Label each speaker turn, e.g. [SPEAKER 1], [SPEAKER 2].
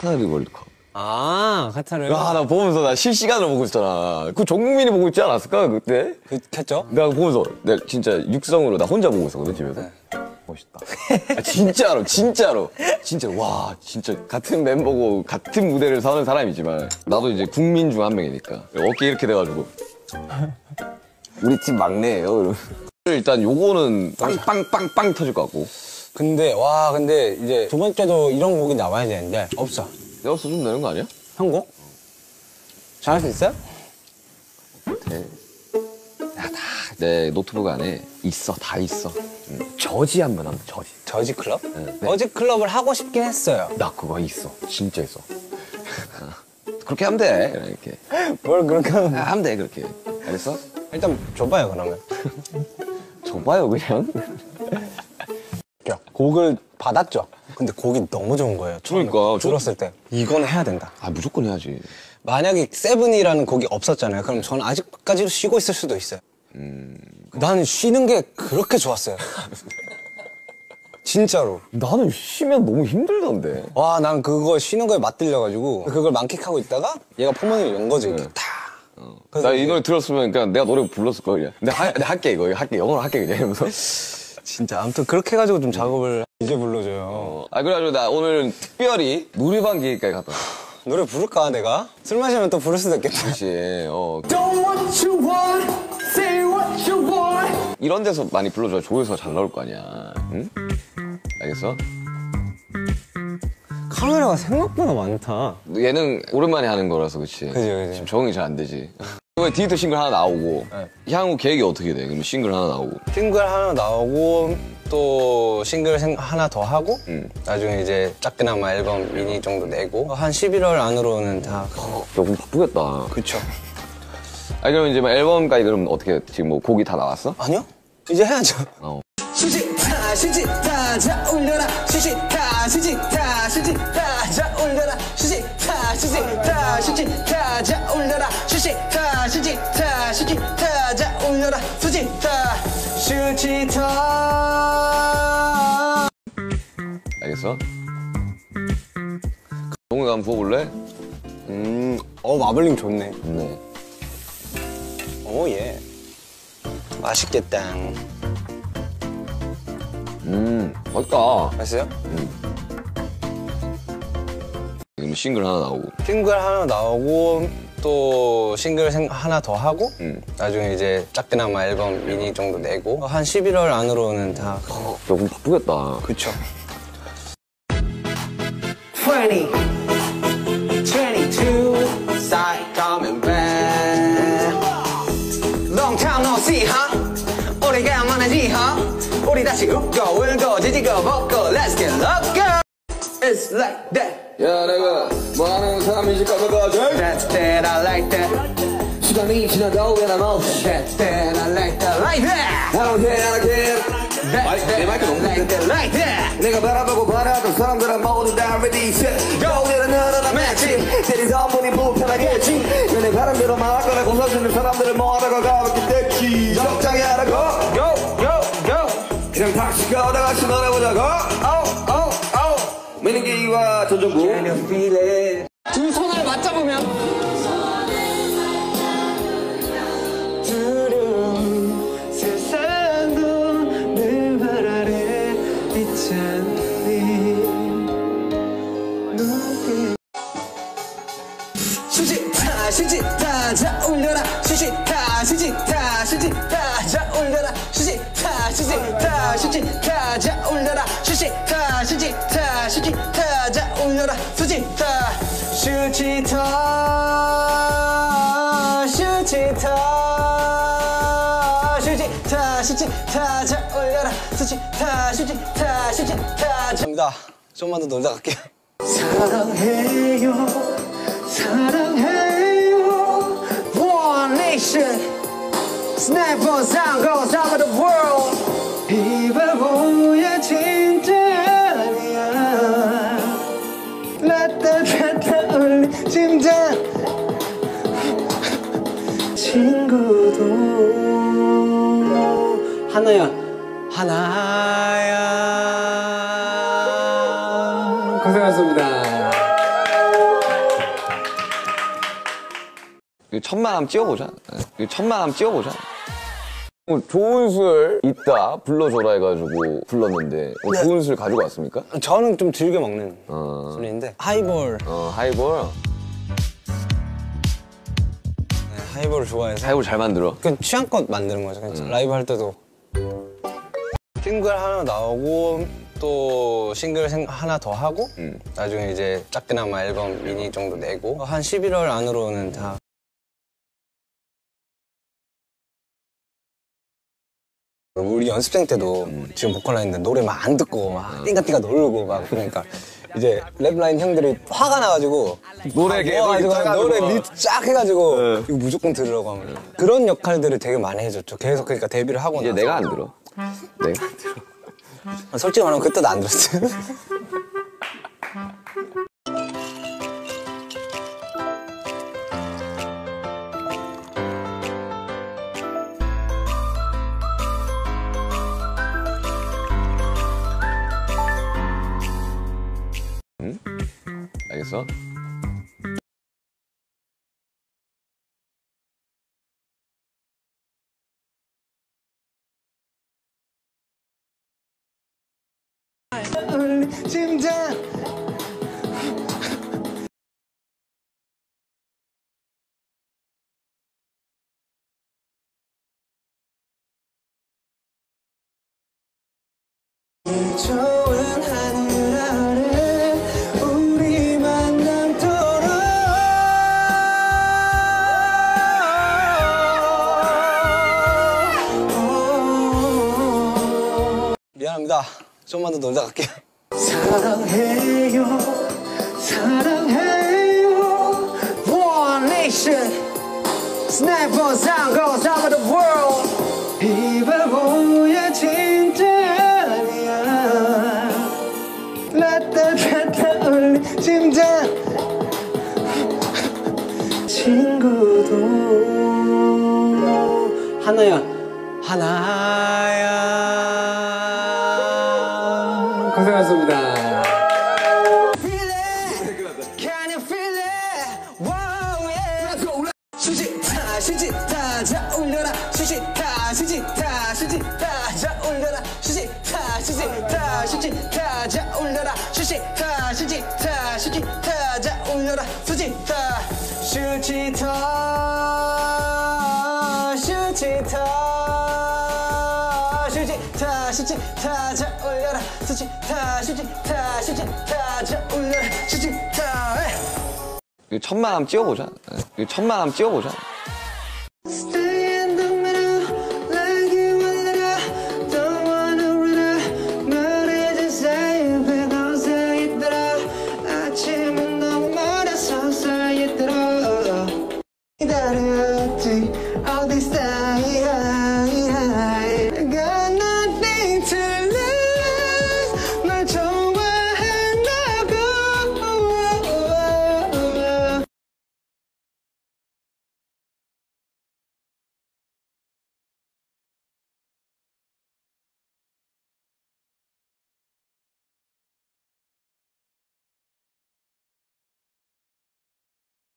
[SPEAKER 1] 카타르 월드컵.
[SPEAKER 2] 아, 카타르.
[SPEAKER 1] 야, 나 보면서 나 실시간으로 보고 있잖아. 그 전 국민이 보고 있지 않았을까 그때?
[SPEAKER 2] 그랬죠?
[SPEAKER 1] 내가 보면서 내가 진짜 육성으로 나 혼자 보고 있었거든 집에서. 네. 멋있다. 아, 진짜로 진짜로 와 진짜 같은 멤버고 같은 무대를 서는 사람이지만 나도 이제 국민 중 한 명이니까 어깨 이렇게 돼가지고 우리 팀 막내예요. 이러면. 일단 요거는 빵빵빵빵 터질 것 같고.
[SPEAKER 2] 근데 이제 두 번째도 이런 곡이 나와야 되는데 없어.
[SPEAKER 1] 내가 써주면 되는 거 아니야?
[SPEAKER 2] 한곡? 잘할 수 있어요?
[SPEAKER 1] 돼. 내 노트북 안에 있어, 다 있어. 저지 한번 하면 저지.
[SPEAKER 2] 저지 클럽?
[SPEAKER 1] 네.
[SPEAKER 2] 저지 클럽을 하고 싶긴 했어요.
[SPEAKER 1] 나 그거 있어, 진짜 있어. 그렇게 하면 돼, 이렇게.
[SPEAKER 2] 뭘 그렇게 하면
[SPEAKER 1] 하면 돼, 그렇게. 알겠어?
[SPEAKER 2] 일단 줘봐요 그러면.
[SPEAKER 1] 줘봐요, 그냥.
[SPEAKER 2] 곡을 받았죠. 근데 곡이 너무 좋은 거예요.
[SPEAKER 1] 그러니까
[SPEAKER 2] 들었을 때 이건 해야 된다.
[SPEAKER 1] 아, 무조건 해야지.
[SPEAKER 2] 만약에 세븐이라는 곡이 없었잖아요. 그럼 저는 아직까지도 쉬고 있을 수도 있어요. 나는 쉬는 게 그렇게 좋았어요. 진짜로. 나는
[SPEAKER 1] 쉬면 너무 힘들던데.
[SPEAKER 2] 와, 난 그거 쉬는 거에 맛들려가지고 그걸 만끽하고 있다가 얘가 포문을 연 거지. 이렇게 다.
[SPEAKER 1] 나 이 노래 들었으면 그냥 내가 노래 불렀을 거야. 그냥. 내가 할게, 이거. 할게. 영어로 할게, 그냥. 이러면서.
[SPEAKER 2] 진짜 아무튼 그렇게 해가지고 좀 작업을 이제 불러줘요.
[SPEAKER 1] 그래가지고 나 오늘 특별히 노래방 기획까지 갔다 왔어.
[SPEAKER 2] 노래 부를까 내가? 술 마시면 또 부를 수도 있겠다.
[SPEAKER 1] 그렇지.
[SPEAKER 3] Don't what you want, say what you want.
[SPEAKER 1] 이런 데서 많이 불러줘야 조회수가 잘 나올 거 아니야. 응? 알겠어?
[SPEAKER 2] 카메라가 생각보다 많다.
[SPEAKER 1] 얘는 오랜만에 하는 거라서 그치?
[SPEAKER 2] 그지.
[SPEAKER 1] 지금 적응이 잘 안 되지. 이번에 디지털 싱글 하나 나오고 향후 계획이 어떻게 돼? 그럼 싱글 하나 나오고
[SPEAKER 2] 싱글 하나 나오고 또 싱글 하나 더 하고 나중에 이제 작게나마 앨범 미니 정도 내고 한 11월 안으로는 다.
[SPEAKER 1] 조금 바쁘겠다.
[SPEAKER 2] 그쵸.
[SPEAKER 1] 그럼 이제 뭐 앨범까지 그럼 어떻게 지금 뭐 곡이 다 나왔어?
[SPEAKER 2] 아니요? 이제 해야죠.
[SPEAKER 3] 수지타 수지타 자 올려라 수지타 수지타 수지타 자 올려라 수지타 수지타 수지타 자 올려라 수지타 수지타 수지타 자 올려라 수지타 수지타.
[SPEAKER 1] 알겠어? 동우가 한번 부어볼래?
[SPEAKER 2] 마블링 좋네.
[SPEAKER 1] 네.
[SPEAKER 2] 오, 예. 맛있겠다.
[SPEAKER 1] 맛있다.
[SPEAKER 2] 맛있어요?
[SPEAKER 1] 그럼 싱글 하나 나오고
[SPEAKER 2] 싱글 하나 나오고 또 싱글 하나 더 하고 나중에 이제 작게나마 앨범 미니 정도 내고 한 11월 안으로는 다.
[SPEAKER 1] 조금 바쁘겠다.
[SPEAKER 2] 그쵸.
[SPEAKER 3] 20, 22, side coming back. Long time no see, huh? 우리가 만나지, huh? 우리 다시 웃고 울고 지지고 먹고 let's get loco. It's like that.
[SPEAKER 1] 야, 내가 뭐 하는 사람인지 까먹어줘.
[SPEAKER 3] That's that, I like that. 시간이 지나도 when I'm out. That's that, I like that, like that.
[SPEAKER 1] I don't care.
[SPEAKER 3] That's that,
[SPEAKER 1] 마이크 너무
[SPEAKER 3] like that, like that.
[SPEAKER 1] 내가 바라보고 바라던 사람들은 모두 다 ready set. 겨울에는 너나 matching. 때린 성분이 불편하겠지. 내 바람대로 말할 거라 고쳐주는 사람들을 모아다가 가볍게 됐지. 적당히 하라고.
[SPEAKER 3] Go, go, go.
[SPEAKER 1] 그냥 다시 걸어가 같이 놀아보자고.
[SPEAKER 3] Oh, oh, oh.
[SPEAKER 1] 민기와 전정구.
[SPEAKER 3] Can you feel it?
[SPEAKER 2] 두 손을 맞잡으면
[SPEAKER 3] 두려운 세상도 늘 발 아래 있잖니. 수지타 수지타 자 올려라 수지타 수지타 수지타 자 올려라 수지타 수지타 수지타 자 올려라 수지타 수지타 수지타 자 올려라 수지타 수지타 수지타 수지타 수지타 자 올려라 수지타 수지타 수지타.
[SPEAKER 2] 접니다. 좀만 더 놀다 갈게요.
[SPEAKER 3] 사랑해요 사랑해요 One nation Sniper sound goes over the world 이 바보야 진짜 아니야 라따따따 울린 심장 친구도
[SPEAKER 2] 하나야. 하나야. 고생하셨습니다.
[SPEAKER 1] 천만 한번 찍어보자. 천만 한번 찍어보자. 좋은 술 있다 불러줘라 해가지고 불렀는데 좋은 술 가지고 왔습니까?
[SPEAKER 2] 저는 좀 즐겨 먹는 술인데 하이볼.
[SPEAKER 1] 하이볼.
[SPEAKER 2] 네, 하이볼을 좋아해서.
[SPEAKER 1] 하이볼 잘 만들어.
[SPEAKER 2] 그 취향껏 만드는 거죠. 그냥 라이브 할 때도 싱글 하나 나오고 또 싱글 하나 더 하고 나중에 이제 작게나마 앨범 미니 정도 내고 한 11월 안으로는 다. 우리 연습생 때도 지금 보컬 라인인데 노래 막 안 듣고 막 띵가띵가 놀고 막 그러니까 이제 랩라인 형들이 화가 나가지고
[SPEAKER 1] 노래
[SPEAKER 2] 노래 리트 쫙 해가지고 이거 무조건 들으라고 하면 그런 역할들을 되게 많이 해줬죠. 계속 그러니까 데뷔를 하고
[SPEAKER 1] 이제
[SPEAKER 2] 나서
[SPEAKER 1] 내가 안 들어. 내가 안 들어.
[SPEAKER 2] 솔직히 말하면 그때도 안 들었어요.
[SPEAKER 1] 알겠어?
[SPEAKER 3] 심장 좋은 하늘 아래 우리 만남도록
[SPEAKER 2] 미안합니다. 좀만 더 놀다 갈게요.
[SPEAKER 3] 사랑해요 사랑해요 One nation Sniper sound goes over the world 이 바보야 진짜 아니야 라따따따 울린 심장 친구도
[SPEAKER 2] 하나야. 하나야. 고생하셨습니다.
[SPEAKER 3] 수지타 수지타 자 울려라 수지타 수지타 수지타 자 울려라 수지타 수지타 수지타 자 울려라 수지타 수지타 수지타 자 울려라 수지타 수지타 수지타 수지타 수지타 자 울려라 수지타 수지타 수지타 자 울려라 수지타
[SPEAKER 1] 천만 한번 찍어보자. 천만 한번 찍어보자.